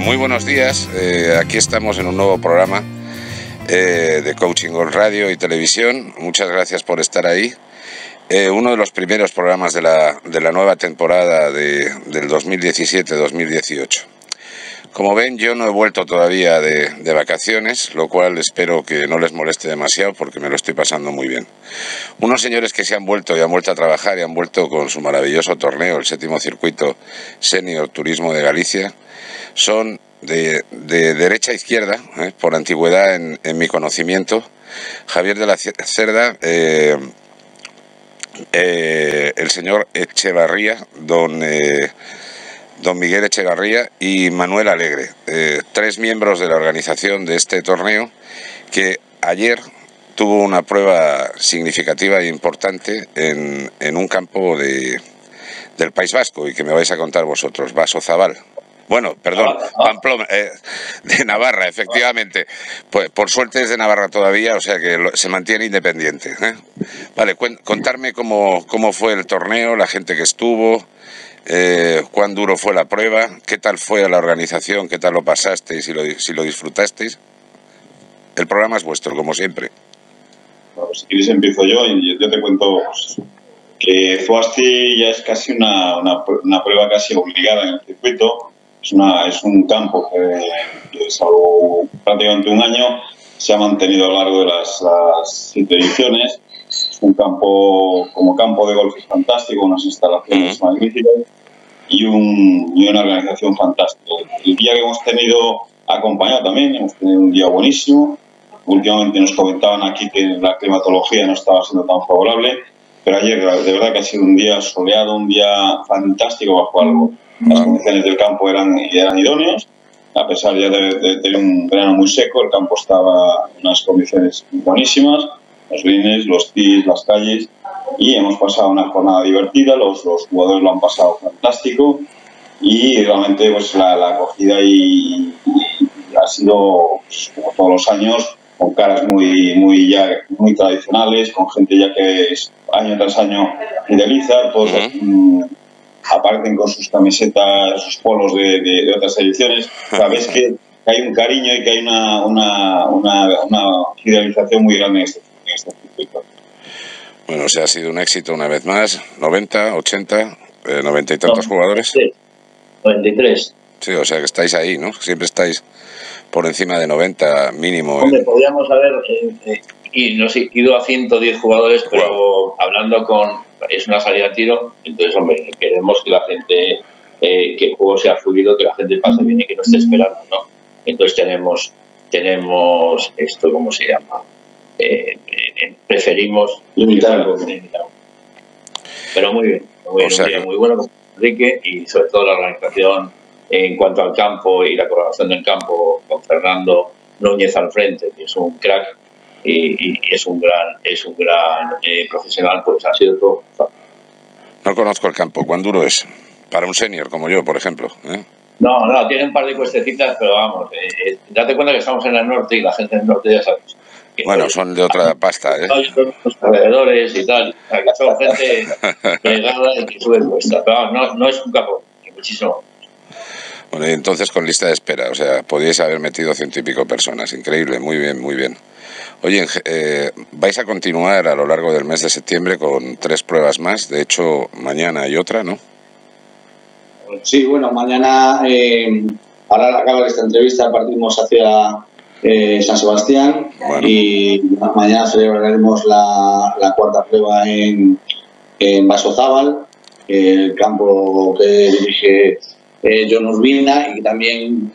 Muy buenos días, aquí estamos en un nuevo programa de Coaching Golf Radio y Televisión. Muchas gracias por estar ahí. Uno de los primeros programas de la nueva temporada del 2017-2018. Como ven, yo no he vuelto todavía de vacaciones, lo cual espero que no les moleste demasiado porque me lo estoy pasando muy bien. Unos señores que se han vuelto y han vuelto a trabajar y han vuelto con su maravilloso torneo, el 7º Circuito Senior Turismo de Galicia, son de derecha a izquierda, por antigüedad en mi conocimiento. Javier de la Cerda, el señor Echevarría, don Miguel Echevarría y Manuel Alegre, 3 miembros de la organización de este torneo, que ayer tuvo una prueba significativa e importante en un campo del País Vasco, y que me vais a contar vosotros, Basozabal. Bueno, perdón, Pamplona, de Navarra, efectivamente. Pues por suerte es de Navarra todavía, o sea que se mantiene independiente. Vale, contarme cómo fue el torneo, la gente que estuvo, cuán duro fue la prueba, qué tal fue la organización, qué tal lo pasasteis, si lo disfrutasteis. El programa es vuestro, como siempre. Bueno, si quieres empiezo yo y yo te cuento que Zoasti ya es casi una prueba casi obligada en el circuito. Es un campo que salvo prácticamente un año se ha mantenido a lo largo de las 7 ediciones. Es un campo, como campo de golf, es fantástico, unas instalaciones magníficas y una organización fantástica. El día que hemos tenido acompañado también, hemos tenido un día buenísimo. Últimamente nos comentaban aquí que la climatología no estaba siendo tan favorable, pero ayer de verdad que ha sido un día soleado, un día fantástico bajo algo. Las condiciones del campo eran idóneas, a pesar ya de tener un verano muy seco, el campo estaba en unas condiciones buenísimas, los greens, los tees, las calles, y hemos pasado una jornada divertida, los jugadores lo han pasado fantástico, y realmente pues la acogida ha sido, pues, como todos los años, con caras muy tradicionales, con gente ya que año tras año fideliza, todos aparecen con sus camisetas, sus polos de otras ediciones. Sabes que hay un cariño y que hay una fidelización muy grande en este circuito. Bueno, o sea, ha sido un éxito una vez más. 90, 80, 90 y tantos jugadores. 93. Sí, o sea que estáis ahí, ¿no? Siempre estáis por encima de 90 mínimo. Hombre, podríamos haber ido a 110 jugadores, pero hablando es una salida a tiro, entonces, hombre, queremos que la gente, que el juego sea fluido, que la gente pase bien y que no esté esperando, ¿no? Entonces tenemos esto, ¿cómo se llama? Preferimos limitarlo. Pero muy bien, un día muy bueno con Enrique y sobre todo la organización en cuanto al campo y la colaboración del campo con Fernando Núñez al frente, que es un crack y es un gran profesional, pues ha sido todo. No conozco el campo, ¿cuán duro es? Para un senior como yo, por ejemplo. No, tiene un par de cuestecitas, pero vamos, date cuenta que estamos en el norte y la gente del norte ya sabes. Bueno, son de otra pasta, Los alrededores y tal, la gente llegada y que sube cuesta, pero no es un campo, ni muchísimo. Bueno, y entonces con lista de espera, o sea, podíais haber metido 100 y pico personas, increíble, muy bien, muy bien. Oye, vais a continuar a lo largo del mes de septiembre con 3 pruebas más, de hecho mañana hay otra, ¿no? Sí, bueno, mañana, ahora al acabar esta entrevista, partimos hacia San Sebastián, bueno, y mañana celebraremos la 4ª prueba en Basozabal, el campo que dirige John Urbina y que también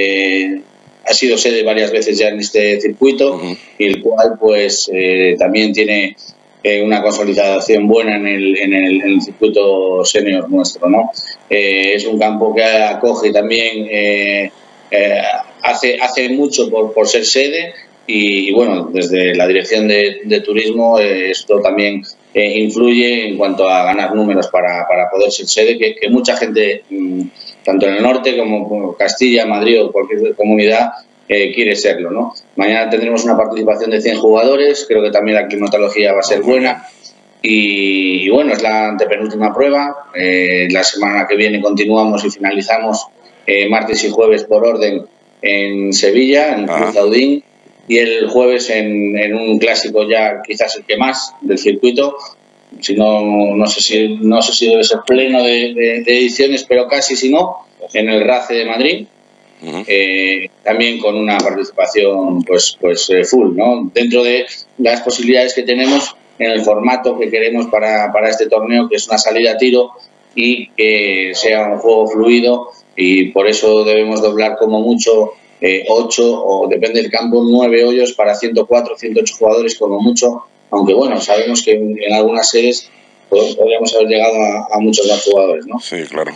ha sido sede varias veces ya en este circuito, y el cual pues también tiene una consolidación buena en el circuito senior nuestro, ¿no? Es un campo que acoge también, hace mucho por ser sede y bueno, desde la dirección de turismo esto también influye en cuanto a ganar números para poder ser sede, que mucha gente, tanto en el norte como Castilla, Madrid o cualquier comunidad, quiere serlo, ¿no? Mañana tendremos una participación de 100 jugadores, creo que también la climatología va a ser buena y bueno, es la antepenúltima prueba. La semana que viene continuamos y finalizamos martes y jueves por orden en Sevilla, en el Club Zaudín, y el jueves en un clásico ya quizás el que más del circuito. Si no sé si debe ser pleno de ediciones, pero casi si no, en el RACE de Madrid. También con una participación pues full, ¿no? Dentro de las posibilidades que tenemos en el formato que queremos para este torneo, que es una salida a tiro y que sea un juego fluido, y por eso debemos doblar como mucho 8 o depende del campo 9 hoyos para 104, 108 jugadores como mucho, aunque bueno, sabemos que en algunas sedes podríamos haber llegado a muchos más jugadores, ¿no? Sí, claro.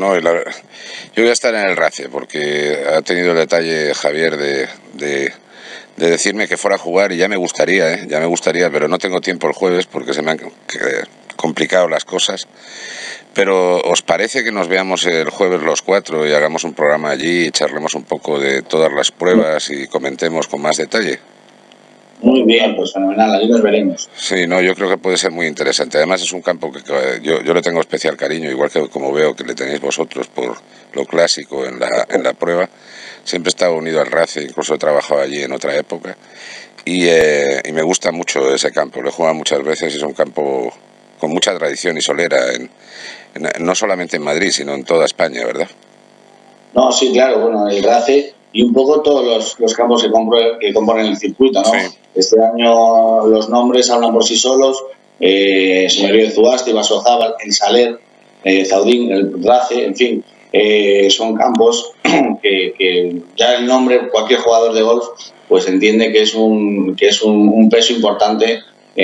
Yo voy a estar en el RACE porque ha tenido el detalle Javier de decirme que fuera a jugar, y ya me gustaría, pero no tengo tiempo el jueves porque se me han complicado las cosas. Pero ¿os parece que nos veamos el jueves los 4 y hagamos un programa allí y charlemos un poco de todas las pruebas y comentemos con más detalle? Muy bien, pues fenomenal, allí nos veremos. Sí, no, yo creo que puede ser muy interesante. Además es un campo que yo le tengo especial cariño, igual que como veo que le tenéis vosotros por lo clásico en la prueba. Siempre he estado unido al RACE, incluso he trabajado allí en otra época, y me gusta mucho ese campo. Lo he jugado muchas veces y es un campo con mucha tradición y solera, no solamente en Madrid, sino en toda España, ¿verdad? No, sí, claro, bueno, el RACE y un poco todos los campos que componen el circuito, ¿no? Sí. Este año los nombres hablan por sí solos, Señorío de Zuasti, Basozábal, El Saler, Zaudín, el RACE, en fin, son campos que ya el nombre, cualquier jugador de golf pues entiende que es un peso importante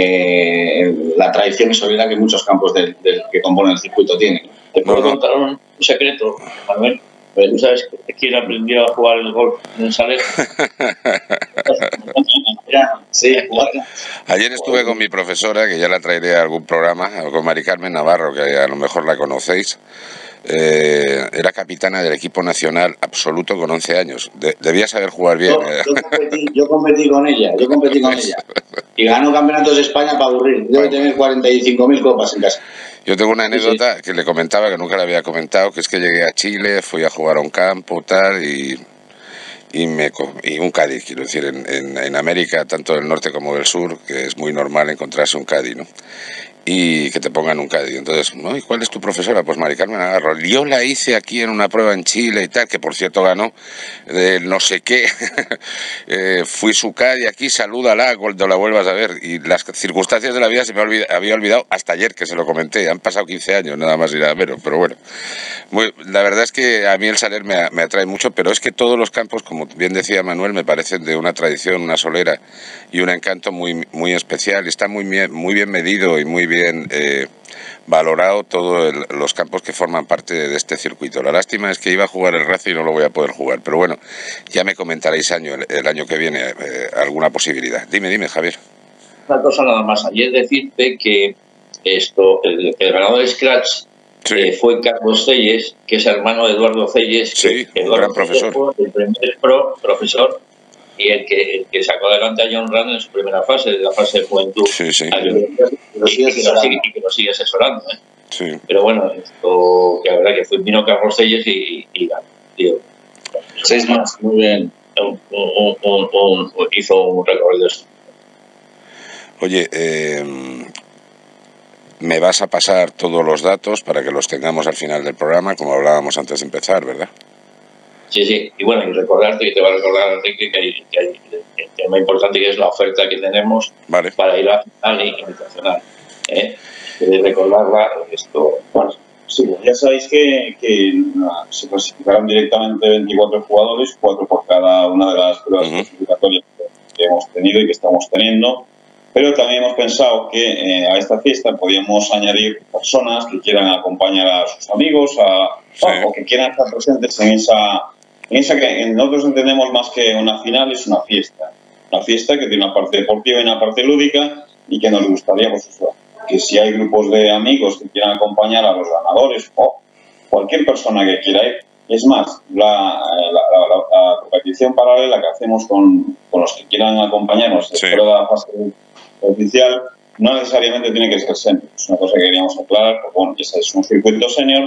la tradición y solera que muchos campos que componen el circuito tienen. ¿Te puedo contar un secreto, Manuel? ¿Tú sabes quién aprendió a jugar el golf en El Saler? Sí, ayer estuve con mi profesora, que ya la traeré a algún programa, con Mari Carmen Navarro, que a lo mejor la conocéis. Era capitana del equipo nacional absoluto con 11 años. Debía saber jugar bien. Yo competí con ella. Y ganó campeonatos de España para aburrir. Debe tener 45.000 copas en casa. Yo tengo una anécdota que le comentaba, que nunca le había comentado, que es que llegué a Chile, fui a jugar a un campo, tal, y un caddy, quiero decir, en América, tanto del norte como del sur, que es muy normal encontrarse un caddy, ¿no? Y que te pongan un caddy. Entonces, ¿no? ¿Y cuál es tu profesora? Pues Mari Carmen Navarro. Yo la hice aquí en una prueba en Chile y tal, que por cierto ganó no sé qué. Fui su caddy aquí, salúdala cuando la vuelvas a ver. Y las circunstancias de la vida se me había olvidado hasta ayer que se lo comenté. Han pasado 15 años, nada más y nada menos, pero bueno. La verdad es que a mí el Saler me atrae mucho, pero es que todos los campos, como bien decía Manuel, me parecen de una tradición, una solera y un encanto muy, muy especial. Y está muy bien medido y muy bien valorado todos los campos que forman parte de este circuito. La lástima es que iba a jugar el RACE y no lo voy a poder jugar, pero bueno, ya me comentaréis el año que viene alguna posibilidad. Dime, Javier. Una cosa nada más, ayer decirte que el ganador de Scratch fue Carlos Celles, que es hermano de Eduardo Celles, sí, un gran profesor. Fue el primer profesor y el que sacó adelante a John Rand en su primera fase, de la fase de juventud. Sí. Y que lo sigue asesorando. Sí. Pero bueno, que la verdad que vino Carlos Celles y ganó. 6 más, muy bien. Hizo un recorrido. Oye, me vas a pasar todos los datos para que los tengamos al final del programa, como hablábamos antes de empezar, ¿verdad? Sí, y bueno, y recordarte que te va a recordar, Enrique, que hay el tema importante, que es la oferta que tenemos para ir a la final invitacional. Recordarla, bueno, sí, ya sabéis que se clasificaron directamente 24 jugadores, 4 por cada una de las pruebas clasificatorias que hemos tenido y que estamos teniendo, pero también hemos pensado que a esta fiesta podíamos añadir personas que quieran acompañar a sus amigos o que quieran estar presentes en esa que nosotros entendemos más que una final, es una fiesta que tiene una parte deportiva y una parte lúdica, y que nos gustaría, pues eso, que si hay grupos de amigos que quieran acompañar a los ganadores o cualquier persona que quiera ir. Es más, la competición paralela que hacemos con los que quieran acompañarnos después de la fase oficial no necesariamente tiene que ser senior. Es una cosa que queríamos aclarar, porque bueno, ese es un circuito senior,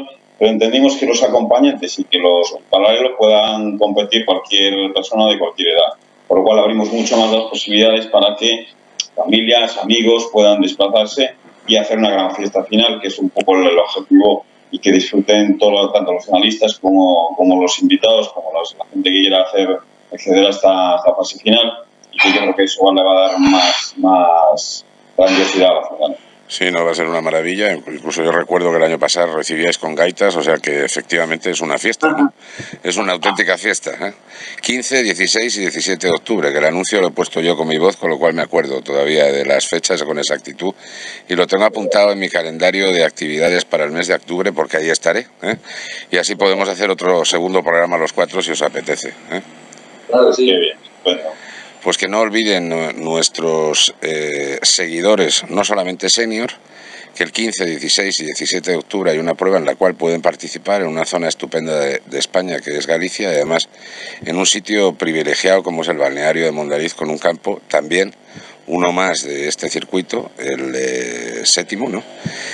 pero entendimos que los acompañantes y que los paralelos puedan competir cualquier persona de cualquier edad, por lo cual abrimos mucho más las posibilidades para que familias, amigos puedan desplazarse y hacer una gran fiesta final, que es un poco el objetivo, y que disfruten tanto los finalistas como los invitados, como la gente que quiera acceder a esta fase final, y que yo creo que eso le va a dar más grandiosidad a la final. Sí, no, va a ser una maravilla. Incluso yo recuerdo que el año pasado recibíais con gaitas, o sea que efectivamente es una fiesta, ¿no? Es una auténtica fiesta, ¿eh? 15, 16 y 17 de octubre, que el anuncio lo he puesto yo con mi voz, con lo cual me acuerdo todavía de las fechas con exactitud, y lo tengo apuntado en mi calendario de actividades para el mes de octubre, porque ahí estaré, ¿eh? Y así podemos hacer otro segundo programa los 4 si os apetece, ¿eh? Claro, sí, bien. Bueno. Pues que no olviden nuestros seguidores, no solamente senior, que el 15, 16 y 17 de octubre hay una prueba en la cual pueden participar en una zona estupenda de España, que es Galicia, y además en un sitio privilegiado como es el balneario de Mondariz, con un campo también, uno más de este circuito, el séptimo, ¿no?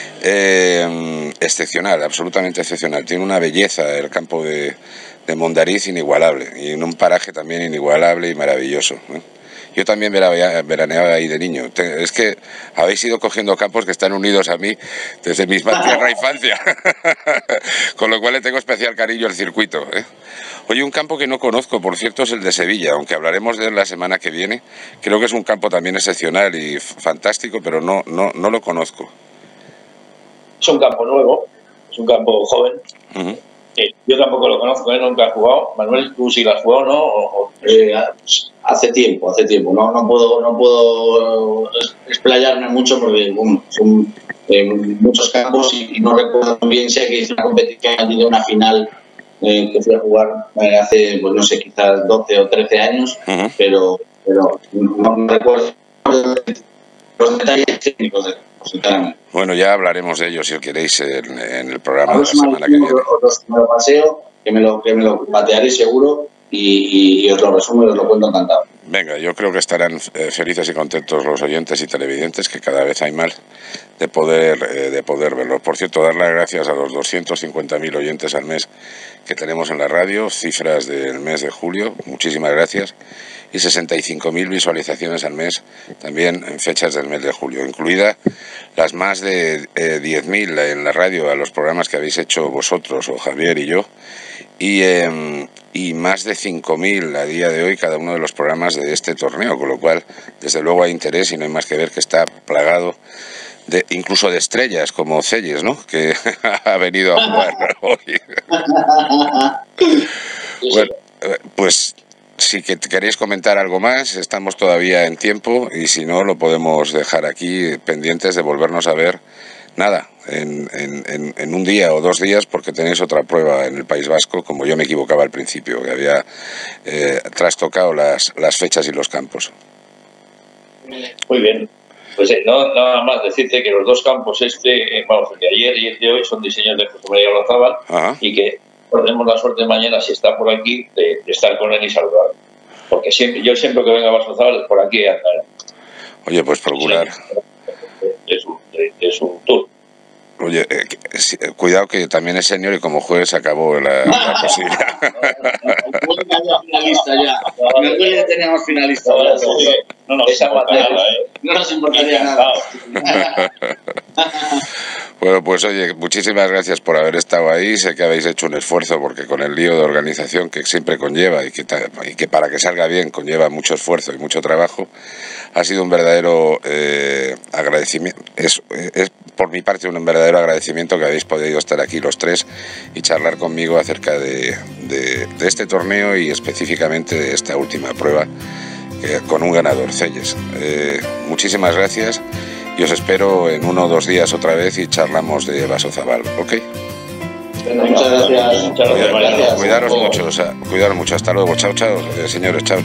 Excepcional, absolutamente excepcional. Tiene una belleza el campo de Mondariz inigualable, y en un paraje también inigualable y maravilloso, ¿eh? Yo también veraneaba ahí de niño. Es que habéis ido cogiendo campos que están unidos a mí desde mi tierra infancia, con lo cual le tengo especial cariño al circuito, ¿eh? Oye, un campo que no conozco, por cierto, es el de Sevilla, aunque hablaremos de él la semana que viene. Creo que es un campo también excepcional y fantástico, pero no lo conozco. Es un campo nuevo, es un campo joven. Yo tampoco lo conozco, nunca he jugado. Manuel, ¿tú sí lo has jugado, no? Hace tiempo. No puedo explayarme mucho porque son muchos campos y no recuerdo muy bien. Sé que es una competición de una final que fui a jugar hace, pues no sé, quizás 12 o 13 años, pero no recuerdo los detalles técnicos de Bueno, ya hablaremos de ellos si queréis en el programa de la semana que viene. Me lo paseo, que me lo patearé seguro y os lo resumo y os lo cuento encantado. Venga, yo creo que estarán felices y contentos los oyentes y televidentes, que cada vez hay más, de poder verlo. Por cierto, dar las gracias a los 250.000 oyentes al mes que tenemos en la radio, cifras del mes de julio, muchísimas gracias, y 65.000 visualizaciones al mes también en fechas del mes de julio, incluida las más de 10.000 en la radio a los programas que habéis hecho vosotros o Javier y yo, y más de 5.000 a día de hoy cada uno de los programas de este torneo, con lo cual desde luego hay interés y no hay más que ver que está plagado incluso de estrellas como Celles, ¿no? Que ha venido a jugar hoy. Bueno, pues si queréis comentar algo más, estamos todavía en tiempo, y si no, lo podemos dejar aquí pendientes de volvernos a ver. Nada, en un día o 2 días, porque tenéis otra prueba en el País Vasco, como yo me equivocaba al principio, que había trastocado las fechas y los campos. Muy bien. Pues nada más decirte que los dos campos, el de ayer y el de hoy, son diseños de José María Olazábal, y que tenemos la suerte mañana, si está por aquí, de estar con él y saludarlo. Porque yo siempre que venga a Olazábal, por aquí andaré. Oye, pues procurar. Es un tour. Oye, cuidado que también es senior y como jueves acabó la posibilidad. Finalista ya. Ya teníamos finalista. No nos importaría nada. Bueno, pues oye, muchísimas gracias por haber estado ahí. Sé que habéis hecho un esfuerzo, porque con el lío de organización que siempre conlleva y que para que salga bien conlleva mucho esfuerzo y mucho trabajo, ha sido un verdadero agradecimiento. Es por mi parte un verdadero agradecimiento que habéis podido estar aquí los tres y charlar conmigo acerca de este torneo y específicamente de esta última prueba con un ganador, Celles. Muchísimas gracias y os espero en 1 o 2 días otra vez y charlamos de Vasozabal, ¿ok? Muchas gracias. Cuidaros mucho, hasta luego, chao, señores, chao.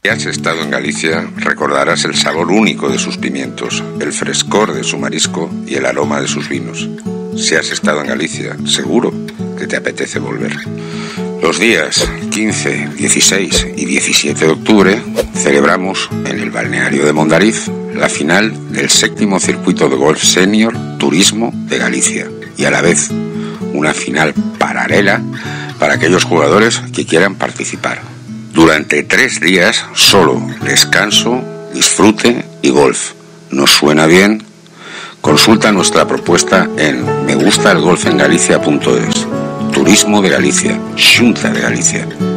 Si has estado en Galicia, recordarás el sabor único de sus pimientos, el frescor de su marisco y el aroma de sus vinos. Si has estado en Galicia, seguro que te apetece volver. Los días 15, 16 y 17 de octubre celebramos en el balneario de Mondariz la final del 7º circuito de golf senior Turismo de Galicia y a la vez una final paralela para aquellos jugadores que quieran participar. Durante 3 días solo descanso, disfrute y golf. ¿Nos suena bien? Consulta nuestra propuesta en megustalgolfengalicia.es. Turismo de Galicia, Xunta de Galicia.